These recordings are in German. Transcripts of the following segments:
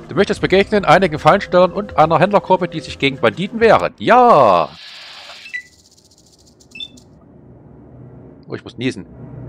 Du möchtest begegnen einigen Fallenstellern und einer Händlergruppe, die sich gegen Banditen wehren. Ja! Oh, ich muss niesen.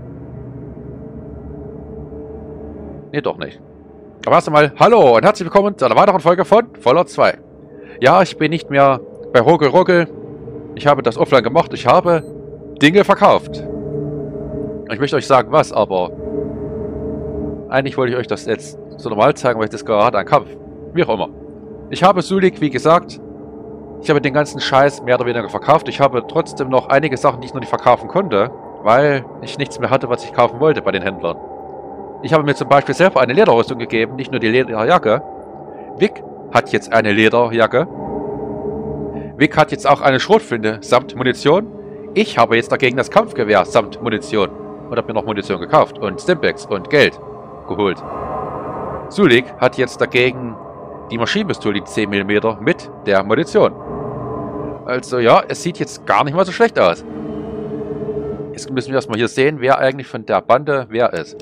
Nee, doch nicht. Aber erst einmal, hallo und herzlich willkommen zu einer weiteren Folge von Fallout 2. Ja, ich bin nicht mehr bei Ruckel Ruckel. Ich habe das offline gemacht. Ich habe Dinge verkauft. Ich möchte euch sagen, was, aber eigentlich wollte ich euch das jetzt so normal zeigen, weil ich das gerade an Kampf. Wie auch immer. Ich habe Sulik, wie gesagt, ich habe den ganzen Scheiß mehr oder weniger verkauft. Ich habe trotzdem noch einige Sachen, die ich noch nicht verkaufen konnte, weil ich nichts mehr hatte, was ich kaufen wollte bei den Händlern. Ich habe mir zum Beispiel selber eine Lederrüstung gegeben, nicht nur die Lederjacke. Vic hat jetzt eine Lederjacke. Vic hat jetzt auch eine Schrotflinte samt Munition. Ich habe jetzt dagegen das Kampfgewehr samt Munition. Und habe mir noch Munition gekauft und Stimpaks und Geld geholt. Sulik hat jetzt dagegen die Maschinenpistole, die 10 mm mit der Munition. Also ja, es sieht jetzt gar nicht mal so schlecht aus. Jetzt müssen wir erstmal hier sehen, wer eigentlich von der Bande wer ist.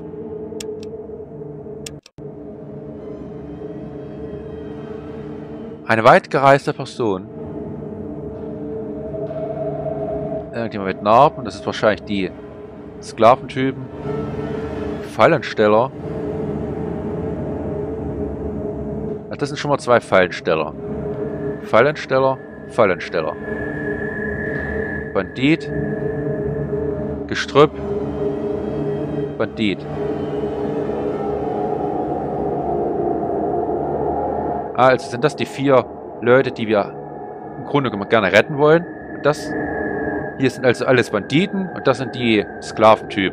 Eine weit gereiste Person. Irgendjemand mit Narben, das ist wahrscheinlich die Sklaventypen. Fallensteller. Ja, das sind schon mal 2 Fallensteller. Fallensteller, Fallensteller. Bandit. Gestrüpp. Bandit. Also sind das die 4 Leute, die wir im Grunde genommen gerne retten wollen. Und das hier sind also alles Banditen und das sind die Sklaventypen.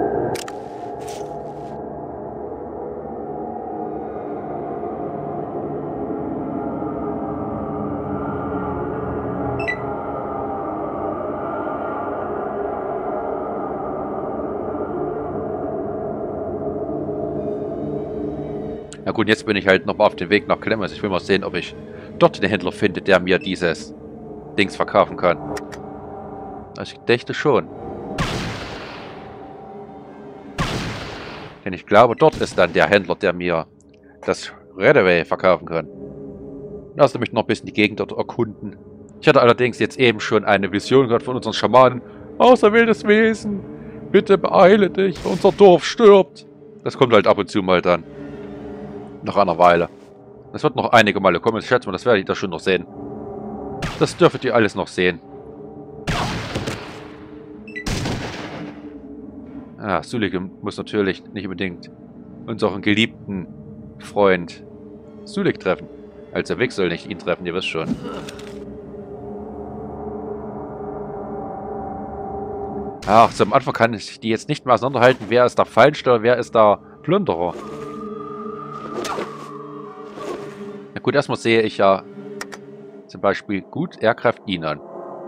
Na gut, jetzt bin ich halt noch auf dem Weg nach Clemens. Ich will mal sehen, ob ich dort den Händler finde, der mir dieses Dings verkaufen kann. Also ich dächte schon. Denn ich glaube, dort ist dann der Händler, der mir das Redaway verkaufen kann. Lass mich noch ein bisschen die Gegend dort erkunden. Ich hatte allerdings jetzt eben schon eine Vision gehört von unseren Schamanen. Auserwähltes Wesen, bitte beeile dich, unser Dorf stirbt. Das kommt halt ab und zu mal dann. Nach einer Weile. Das wird noch einige Male kommen. Ich schätze mal, das werdet ihr da schon noch sehen. Das dürftet ihr alles noch sehen. Ah, Sulik muss natürlich nicht unbedingt unseren geliebten Freund Sulik treffen. Also Vic soll nicht ihn treffen, ihr wisst schon. Ach, zum Anfang kann ich die jetzt nicht mehr auseinanderhalten. Wer ist der Fallensteller, wer ist der Plünderer? Na gut, erstmal sehe ich ja zum Beispiel gut, er greift ihn an.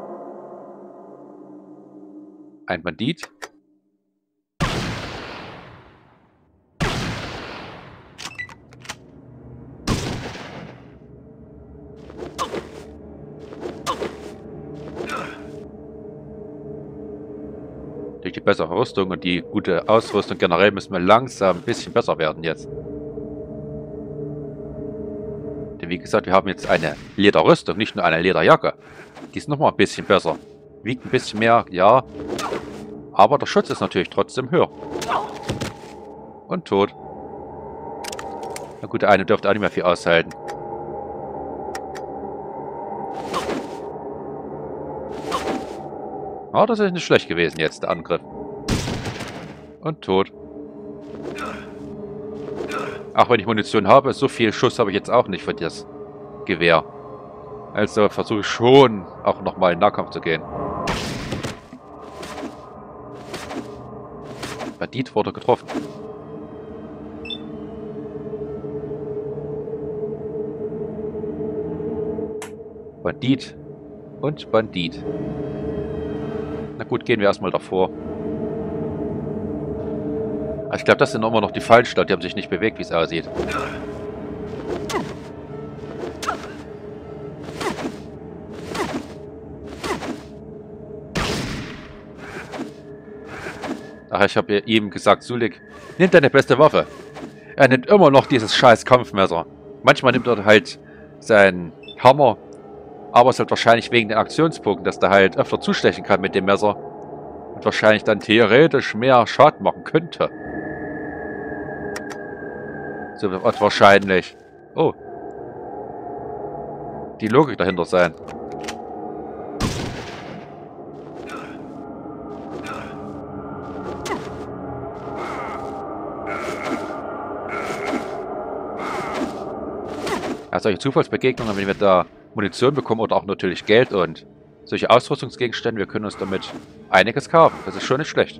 Ein Bandit. Durch die bessere Rüstung und die gute Ausrüstung generell müssen wir langsam ein bisschen besser werden jetzt. Denn wie gesagt, wir haben jetzt eine Lederrüstung, nicht nur eine Lederjacke. Die ist nochmal ein bisschen besser. Wiegt ein bisschen mehr, ja. Aber der Schutz ist natürlich trotzdem höher. Und tot. Na gut, der eine dürfte auch nicht mehr viel aushalten. Ah, das ist nicht schlecht gewesen jetzt, der Angriff. Und tot. Auch wenn ich Munition habe, so viel Schuss habe ich jetzt auch nicht für das Gewehr. Also versuche ich schon, auch nochmal in Nahkampf zu gehen. Bandit wurde getroffen. Bandit und Bandit. Na gut, gehen wir erstmal davor. Ich glaube, das sind immer noch die Fallensteller, die haben sich nicht bewegt, wie es aussieht. Ach, ich habe ihm gesagt, Sulik, nimm deine beste Waffe. Er nimmt immer noch dieses scheiß Kampfmesser. Manchmal nimmt er halt seinen Hammer, aber es ist halt wahrscheinlich wegen den Aktionspunkten, dass der halt öfter zustechen kann mit dem Messer und wahrscheinlich dann theoretisch mehr Schaden machen könnte. So wird wahrscheinlich. Oh. Die Logik dahinter sein. Ja, solche Zufallsbegegnungen, wenn wir da Munition bekommen oder auch natürlich Geld und solche Ausrüstungsgegenstände, wir können uns damit einiges kaufen. Das ist schon nicht schlecht.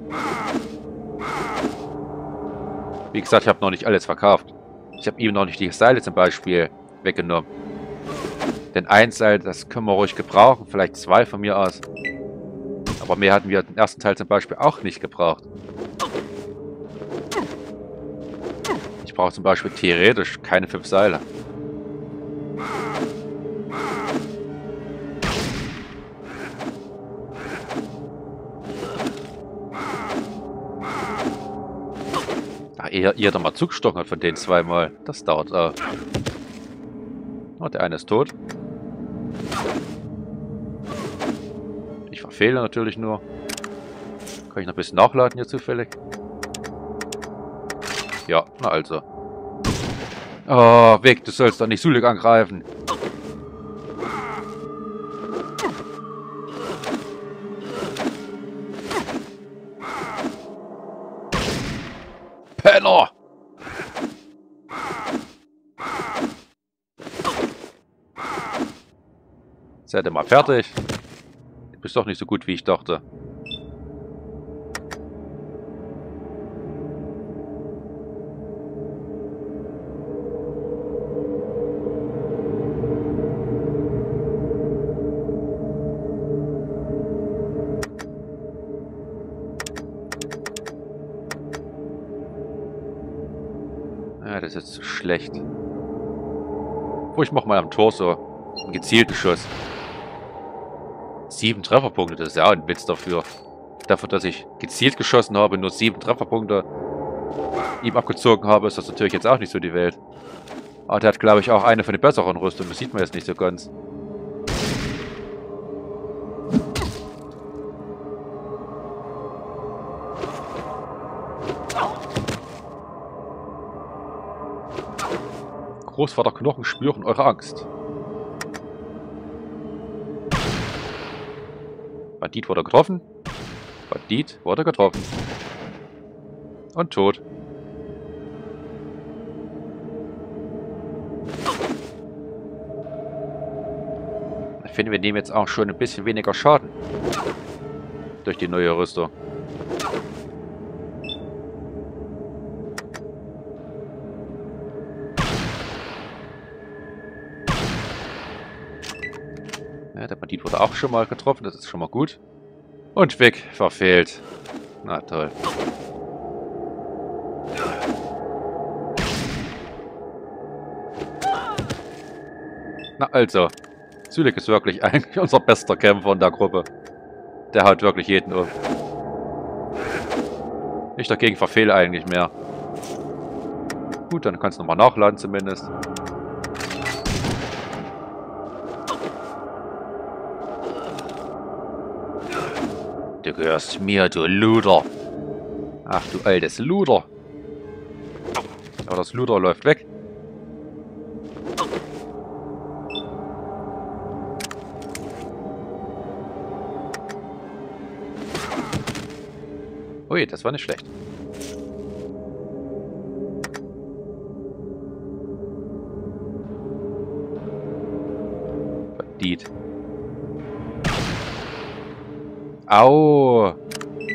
Wie gesagt, ich habe noch nicht alles verkauft. Ich habe ihm noch nicht die Seile zum Beispiel weggenommen. Denn ein Seil, das können wir ruhig gebrauchen. Vielleicht 2 von mir aus. Aber mehr hatten wir den ersten Teil zum Beispiel auch nicht gebraucht. Ich brauche zum Beispiel theoretisch keine 5 Seile. Ach, ihr da mal zugestochen hat von den 2 Mal. Das dauert auch. Oh, der eine ist tot. Ich verfehle natürlich nur. Kann ich noch ein bisschen nachladen hier zufällig? Ja, na also. Oh, weg, du sollst doch nicht Sulik angreifen. Penner! Seid ihr mal fertig? Du bist doch nicht so gut, wie ich dachte. Ja, das ist jetzt schlecht. Ich mach mal am Tor so einen gezielten Schuss. 7 Trefferpunkte, das ist ja auch ein Witz dafür. Dafür, dass ich gezielt geschossen habe, nur 7 Trefferpunkte ihm abgezogen habe, ist das natürlich jetzt auch nicht so die Welt. Aber der hat, glaube ich, auch eine von den besseren Rüstungen. Das sieht man jetzt nicht so ganz. Großvater Knochen spüren eure Angst. Bandit wurde getroffen. Bandit wurde getroffen. Und tot. Ich finde, wir nehmen jetzt auch schon ein bisschen weniger Schaden. Durch die neue Rüstung. Ja, der Bandit wurde auch schon mal getroffen, das ist schon mal gut. Und weg, verfehlt. Na toll. Na also, Sulik ist wirklich eigentlich unser bester Kämpfer in der Gruppe. Der haut wirklich jeden um. Ich dagegen verfehle eigentlich mehr. Gut, dann kannst du nochmal nachladen zumindest. Du gehörst mir, du Luder. Ach, du altes Luder. Aber das Luder läuft weg. Ui, das war nicht schlecht. Bandit. Au!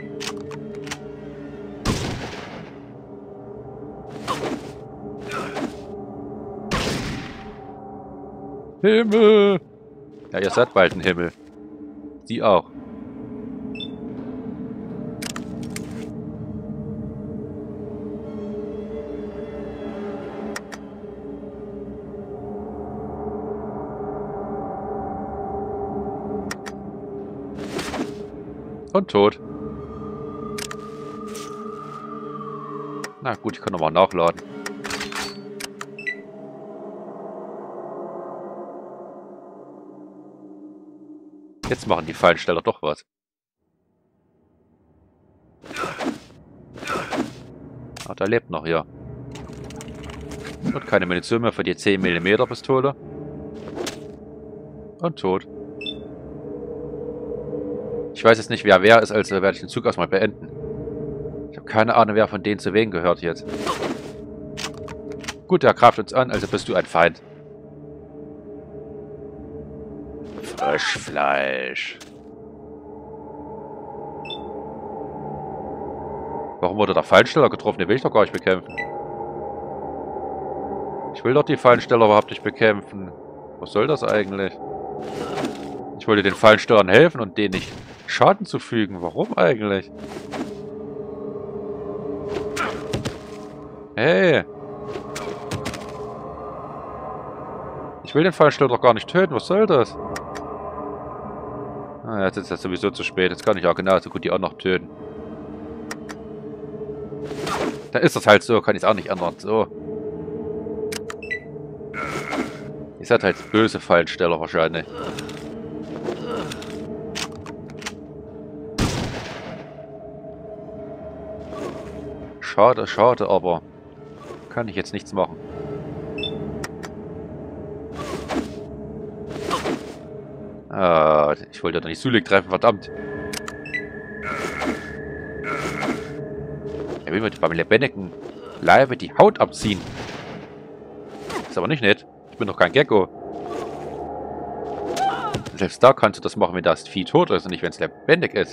Himmel! Ja, ihr seid bald ein Himmel. Sie auch. Und tot. Na gut, ich kann nochmal nachladen. Jetzt machen die Fallensteller doch was. Ah, der lebt noch hier. Und keine Munition mehr für die 10 mm Pistole. Und tot. Ich weiß jetzt nicht, wer ist, also werde ich den Zug erstmal beenden. Ich habe keine Ahnung, wer von denen zu wen gehört jetzt. Gut, der greift uns an, also bist du ein Feind. Frischfleisch. Warum wurde der Fallensteller getroffen? Den will ich doch gar nicht bekämpfen. Ich will doch die Fallensteller überhaupt nicht bekämpfen. Was soll das eigentlich? Ich wollte den Fallenstellern helfen und denen nicht Schaden zufügen. Warum eigentlich? Hey! Ich will den Fallensteller doch gar nicht töten. Was soll das? Ah, jetzt ist das sowieso zu spät. Jetzt kann ich auch genauso gut die auch noch töten. Dann ist das halt so. Kann ich es auch nicht ändern. So. Ihr seid halt böse Fallensteller wahrscheinlich. Schade, schade, aber kann ich jetzt nichts machen. Ah, ich wollte doch nicht Sulik treffen, verdammt. Er will mir beim lebendigen Leibe die Haut abziehen. Ist aber nicht nett. Ich bin doch kein Gecko. Selbst da kannst du das machen, wenn das Vieh tot ist und nicht, wenn es lebendig ist.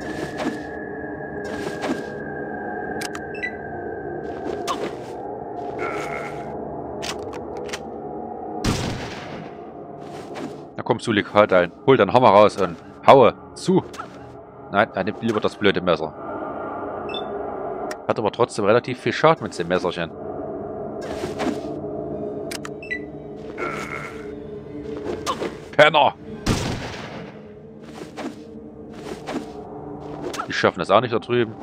Na komm, Sulik, hol deinen Hammer raus und haue zu. Nein, er nimmt lieber das blöde Messer. Hat aber trotzdem relativ viel Schaden mit dem Messerchen. Penner! Die schaffen das auch nicht da drüben.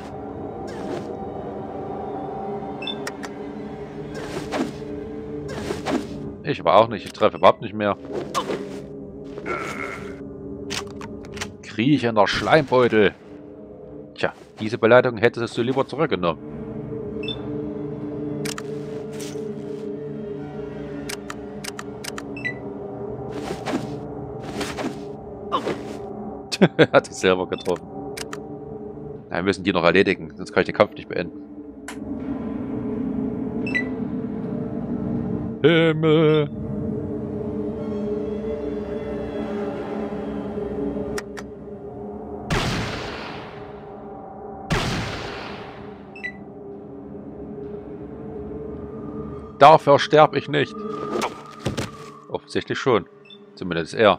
Ich aber auch nicht. Ich treffe überhaupt nicht mehr. Kriechender Schleimbeutel. Tja, diese Beleidigung hättest du lieber zurückgenommen. Hat sich selber getroffen. Na, wir müssen die noch erledigen, sonst kann ich den Kampf nicht beenden. Himmel! Dafür sterbe ich nicht. Offensichtlich schon. Zumindest er.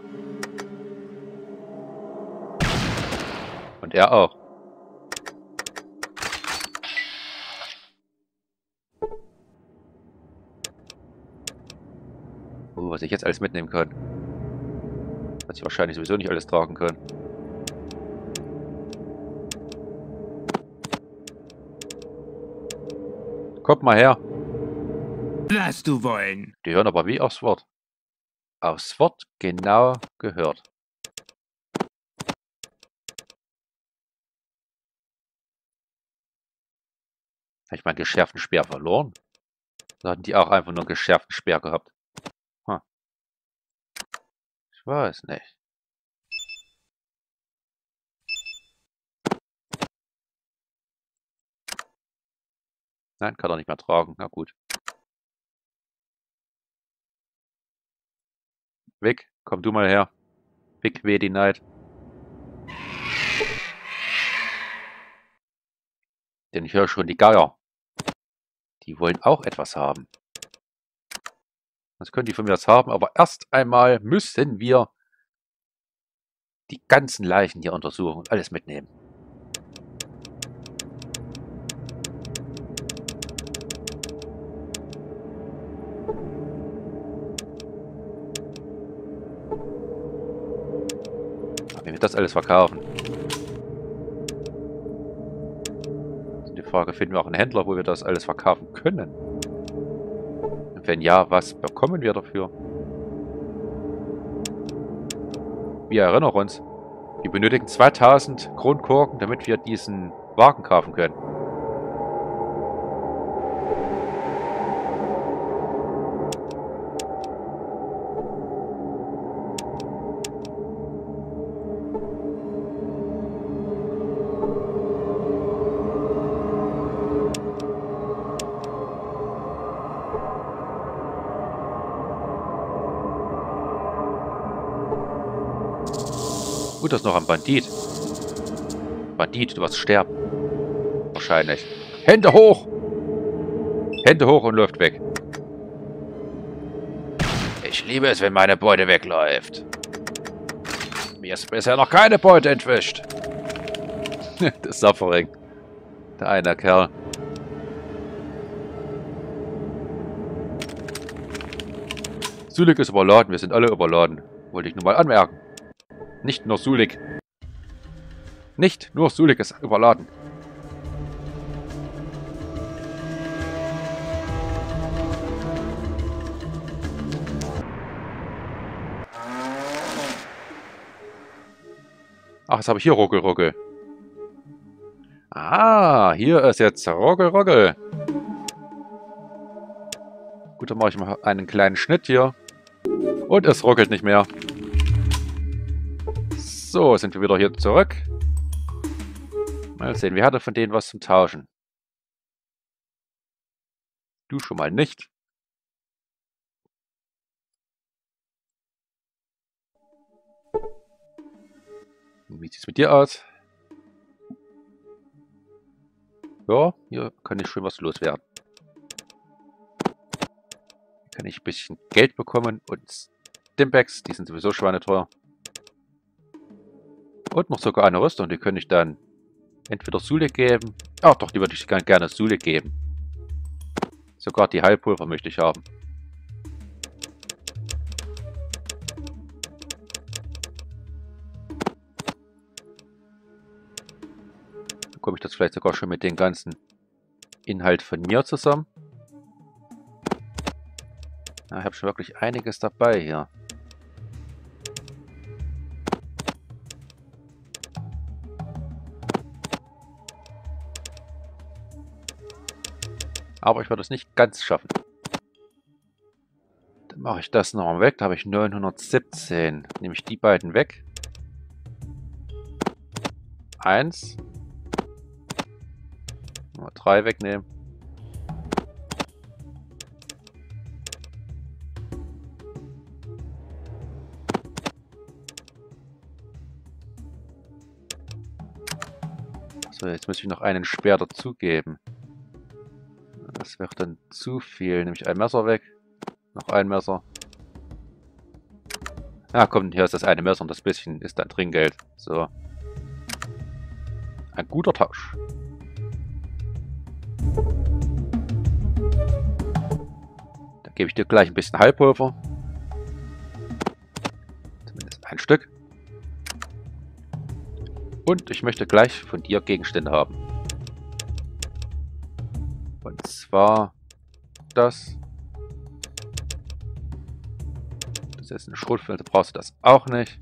Und er auch. Oh, was ich jetzt alles mitnehmen kann. Was ich wahrscheinlich sowieso nicht alles tragen kann. Kommt mal her. Lass du wollen. Die hören aber wie aufs Wort. Aufs Wort genau gehört. Habe ich meinen geschärften Speer verloren? Oder hatten die auch einfach nur einen geschärften Speer gehabt? Hm. Ich weiß nicht. Nein, kann er nicht mehr tragen. Na gut. Vic, komm du mal her. Vic, weh die Neid. Denn ich höre schon die Geier. Die wollen auch etwas haben. Das können die von mir das haben, aber erst einmal müssen wir die ganzen Leichen hier untersuchen und alles mitnehmen. Wenn wir das alles verkaufen. Die Frage, finden wir auch einen Händler, wo wir das alles verkaufen können? Und wenn ja, was bekommen wir dafür? Wir erinnern uns. Wir benötigen 2000 Kronkorken, damit wir diesen Wagen kaufen können. Gut, das ist noch ein Bandit. Bandit, du wirst sterben. Wahrscheinlich. Hände hoch! Hände hoch und läuft weg. Ich liebe es, wenn meine Beute wegläuft. Mir ist bisher noch keine Beute entwischt. Der Suffering. Der eine Kerl. Sulik ist überladen. Wir sind alle überladen. Wollte ich nur mal anmerken. Nicht nur Sulik. Nicht nur Sulik ist überladen. Ach, jetzt habe ich hier Ruckel, Ruckel. Ah, hier ist jetzt Ruckel, Ruckel. Gut, dann mache ich mal einen kleinen Schnitt hier. Und es ruckelt nicht mehr. So, sind wir wieder hier zurück. Mal sehen, wer hatte von denen was zum Tauschen? Du schon mal nicht. Wie sieht es mit dir aus? Ja, hier kann ich schön was loswerden. Hier kann ich ein bisschen Geld bekommen und Stimpaks, die sind sowieso schweineteuer. Und noch sogar eine Rüstung, die könnte ich dann entweder Sulik geben. Ach doch, die würde ich gerne Sulik geben. Sogar die Heilpulver möchte ich haben. Bekomme ich das vielleicht sogar schon mit dem ganzen Inhalt von mir zusammen. Ja, ich habe schon wirklich einiges dabei hier. Aber ich werde es nicht ganz schaffen. Dann mache ich das noch mal weg. Da habe ich 917. Nehme ich die beiden weg. 1. 3 wegnehmen. So, jetzt muss ich noch einen Speer dazugeben. Das wäre dann zu viel. Nehme ich ein Messer weg. Noch ein Messer. Ja, komm, hier ist das eine Messer und das bisschen ist dann Trinkgeld. So. Ein guter Tausch. Dann gebe ich dir gleich ein bisschen Heilpulver. Zumindest ein Stück. Und ich möchte gleich von dir Gegenstände haben. Und zwar das. Das ist eine Schrotflinte, brauchst du das auch nicht.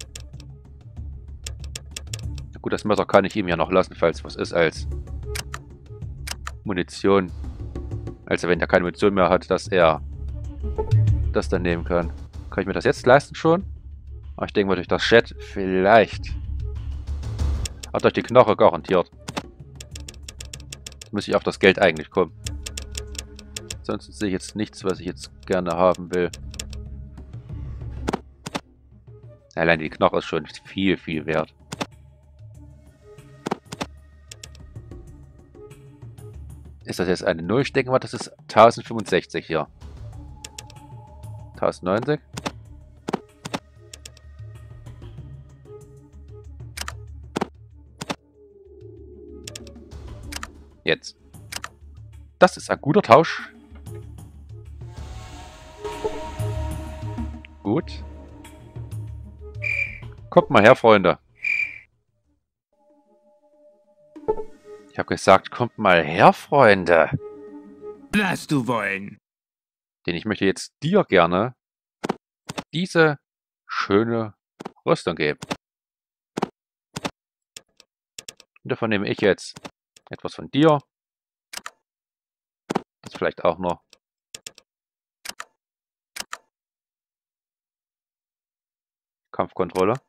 Na gut, das Messer kann ich ihm ja noch lassen, falls was ist als Munition. Also wenn er keine Munition mehr hat, dass er das dann nehmen kann. Kann ich mir das jetzt leisten schon? Aber ich denke mal durch das Chat vielleicht. Auch durch die Knoche garantiert. Jetzt muss ich auf das Geld eigentlich kommen. Ansonsten sehe ich jetzt nichts, was ich jetzt gerne haben will. Allein die Knoche ist schon viel, viel wert. Ist das jetzt eine Null? Ich denke mal, das ist 1065 hier. 1090. Jetzt. Das ist ein guter Tausch. Gut. Kommt mal her, Freunde. Ich habe gesagt, kommt mal her, Freunde. Was du wollen. Denn ich möchte jetzt dir gerne diese schöne Rüstung geben. Und davon nehme ich jetzt etwas von dir. Das vielleicht auch noch. Kampfkontrolle.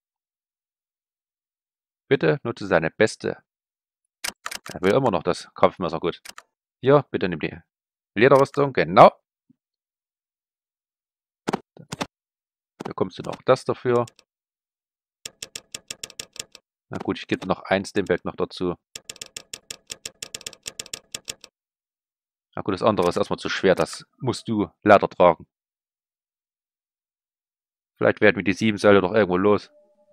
Bitte nutze seine beste. Er will immer noch das Kampfmesser. Gut. Hier, bitte nimm die Lederrüstung. Genau. Da bekommst du noch das dafür. Na gut, ich gebe noch ein Stimpack noch dazu. Na gut, das andere ist erstmal zu schwer. Das musst du leider tragen. Vielleicht werden wir die 7 Seile doch irgendwo los.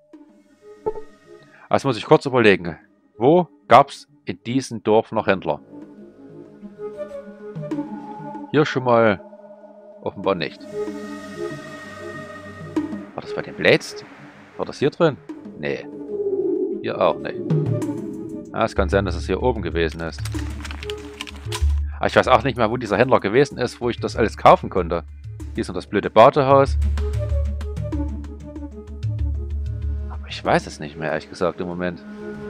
Also muss ich kurz überlegen. Wo gab es in diesem Dorf noch Händler? Hier schon mal offenbar nicht. War das bei den Blades? War das hier drin? Nee. Hier auch nicht. Ah, es kann sein, dass es hier oben gewesen ist. Aber ich weiß auch nicht mehr, wo dieser Händler gewesen ist, wo ich das alles kaufen konnte. Hier ist noch das blöde Badehaus. Aber ich weiß es nicht mehr, ehrlich gesagt, im Moment.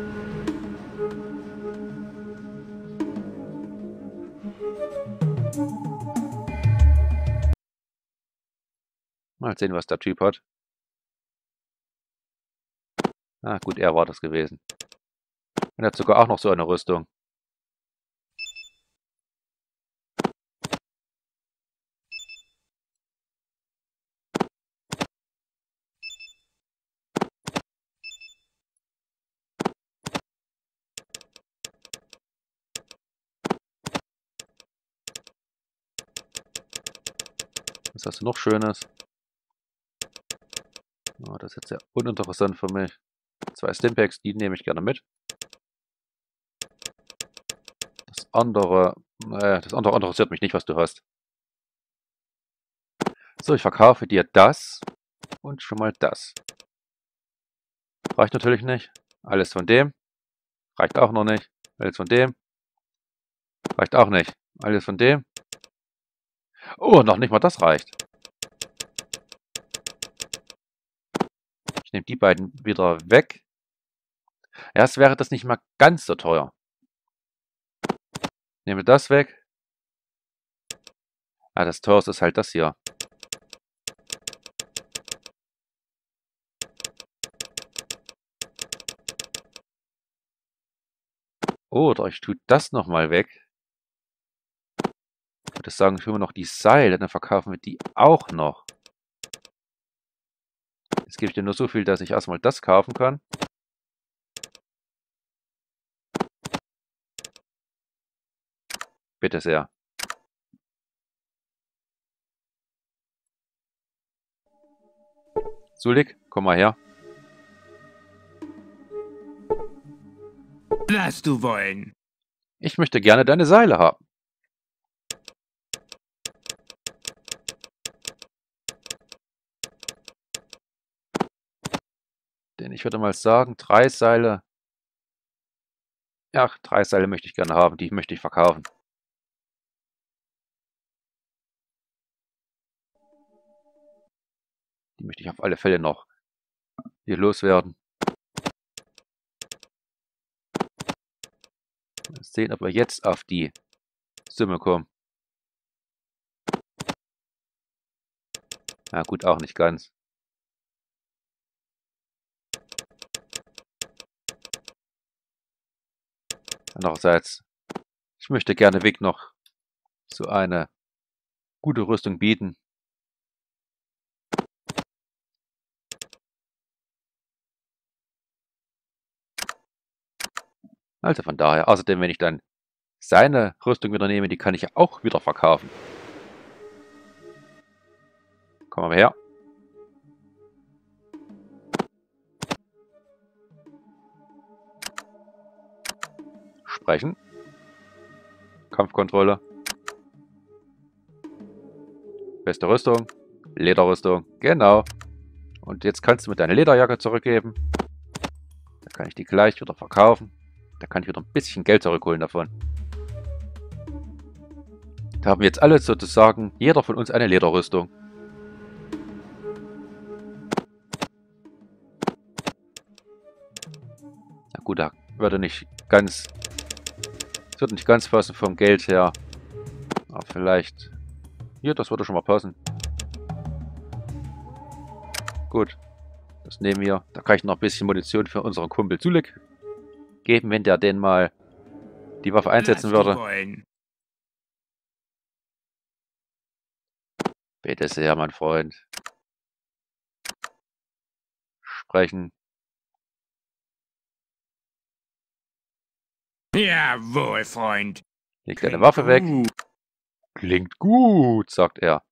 Mal sehen, was der Typ hat. Ah, gut, er war das gewesen. Und er hat sogar auch noch so eine Rüstung. Was hast du noch Schönes? Oh, das ist jetzt sehr uninteressant für mich. 2 Stimpaks, die nehme ich gerne mit. Das andere interessiert mich nicht, was du hast. So, ich verkaufe dir das und schon mal das. Reicht natürlich nicht. Alles von dem. Reicht auch noch nicht. Alles von dem. Reicht auch nicht. Alles von dem. Oh, noch nicht mal das reicht. Ich nehme die beiden wieder weg. Erst wäre das nicht mal ganz so teuer. Nehme das weg. Ah, das teuerste ist halt das hier. Oder ich tue das nochmal weg. Ich würde sagen, ich hole mir noch die Seile, dann verkaufen wir die auch noch. Jetzt gebe ich dir nur so viel, dass ich erstmal das kaufen kann. Bitte sehr. Sulik, komm mal her. Lass du wollen. Ich möchte gerne deine Seile haben. Denn ich würde mal sagen, 3 Seile. Ja, 3 Seile möchte ich gerne haben. Die möchte ich verkaufen. Die möchte ich auf alle Fälle noch hier loswerden. Mal sehen, ob wir jetzt auf die Summe kommen. Na gut, auch nicht ganz. Andererseits, ich möchte gerne Vic noch so eine gute Rüstung bieten. Also von daher, außerdem, wenn ich dann seine Rüstung wieder nehme, die kann ich ja auch wieder verkaufen. Komm mal her. Sprechen. Kampfkontrolle. Beste Rüstung. Lederrüstung. Genau. Und jetzt kannst du mir deine Lederjacke zurückgeben. Dann kann ich die gleich wieder verkaufen. Da kann ich wieder ein bisschen Geld zurückholen davon. Da haben wir jetzt alle sozusagen, jeder von uns eine Lederrüstung. Na gut, da würde nicht ganz... Das würde nicht ganz passen vom Geld her. Aber vielleicht... Hier, das würde schon mal passen. Gut. Das nehmen wir. Da kann ich noch ein bisschen Munition für unseren Kumpel Zulek geben, wenn der den mal die Waffe einsetzen würde. Bitte sehr, mein Freund. Sprechen. Jawohl, Freund. Leg deine Waffe weg. Klingt gut, sagt er.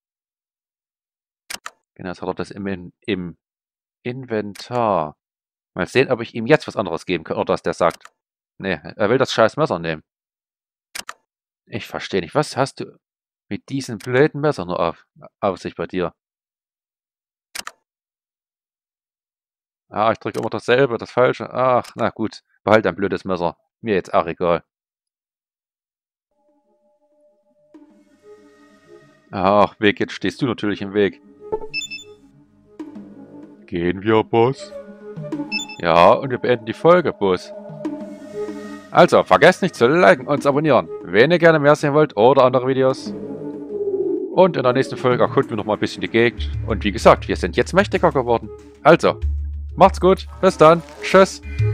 Genau, jetzt hat er das im Inventar. Mal sehen, ob ich ihm jetzt was anderes geben kann, oder dass der sagt. Nee, er will das scheiß Messer nehmen. Ich verstehe nicht. Was hast du mit diesem blöden Messer nur auf sich bei dir? Ah, ich drücke immer dasselbe, das Falsche. Ach, na gut. Behalt dein blödes Messer. Mir jetzt auch egal. Ach, Weg, jetzt stehst du natürlich im Weg. Gehen wir, Boss? Ja, und wir beenden die Folge, Boss. Also, vergesst nicht zu liken und zu abonnieren, wenn ihr gerne mehr sehen wollt oder andere Videos. Und in der nächsten Folge erkunden wir noch mal ein bisschen die Gegend. Und wie gesagt, wir sind jetzt mächtiger geworden. Also, macht's gut, bis dann, tschüss.